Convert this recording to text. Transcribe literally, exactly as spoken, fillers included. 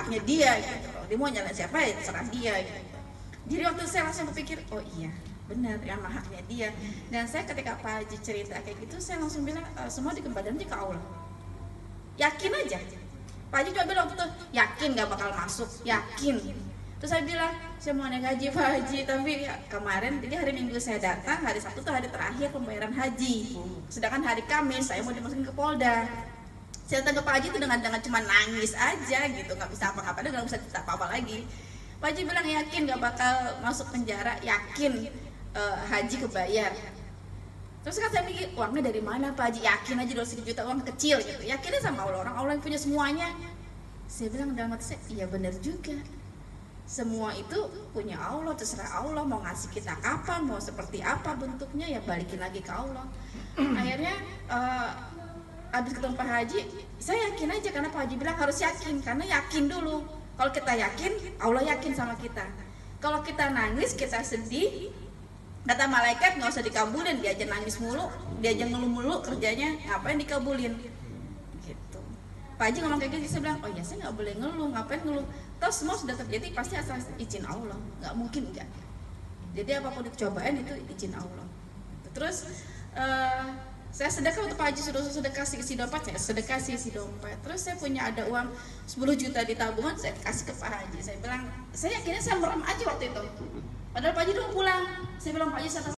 haknya dia gitu. Dia mau nyalain siapa ya terserah dia gitu. Jadi waktu itu saya langsung berpikir, oh iya benar, emang haknya dia. Dan saya ketika Pak Haji cerita kayak gitu, saya langsung bilang e, semua dikembalikan ke Allah. Yakin aja. Pak Haji cuma bilang waktu itu, yakin gak bakal masuk, yakin. Terus saya bilang, saya mau naik haji Pak Haji, tapi ya, kemarin, jadi hari Minggu saya datang, hari Sabtu itu hari terakhir pembayaran haji. Sedangkan hari Kamis saya mau dimasukin ke Polda. Saya datang ke Pak Haji itu dengan dengan cuma nangis aja gitu, nggak bisa apa-apa, nggak bisa cerita apa-apa lagi. Pak Haji bilang yakin gak bakal masuk penjara, yakin uh, haji kebayar. Terus kan saya mikir, uangnya dari mana Pak Haji? Yakin aja dua puluh juta uang kecil gitu. Yakinnya sama Allah, orang Allah yang punya semuanya. Saya bilang dalam hati saya, iya benar juga. Semua itu punya Allah, terserah Allah mau ngasih kita kapan, mau seperti apa bentuknya, ya balikin lagi ke Allah. Akhirnya uh, habis ketemu Pak Haji, saya yakin aja karena Pak Haji bilang harus yakin, karena yakin dulu. Kalau kita yakin, Allah yakin sama kita. Kalau kita nangis, kita sedih, kata malaikat nggak usah dikabulin, dia aja nangis mulu, dia aja ngeluh mulu kerjanya, ngapain dikabulin? Gitu. Pak Haji ngomong kayak gitu, saya bilang, oh ya saya nggak boleh ngeluh, ngapain ngeluh? Terus semua sudah terjadi pasti asal izin Allah, nggak mungkin enggak. Jadi apapun dicobaan itu izin Allah. Terus uh, saya sedekah untuk Pak Haji, suruh sedekah si dompet, saya sedekah si dompet. Terus saya punya ada uang sepuluh juta di tabungan, saya kasih ke Pak Haji. Saya bilang, saya akhirnya saya merem aja waktu itu. Padahal Pak Haji udah pulang. Saya bilang Pak Haji, saya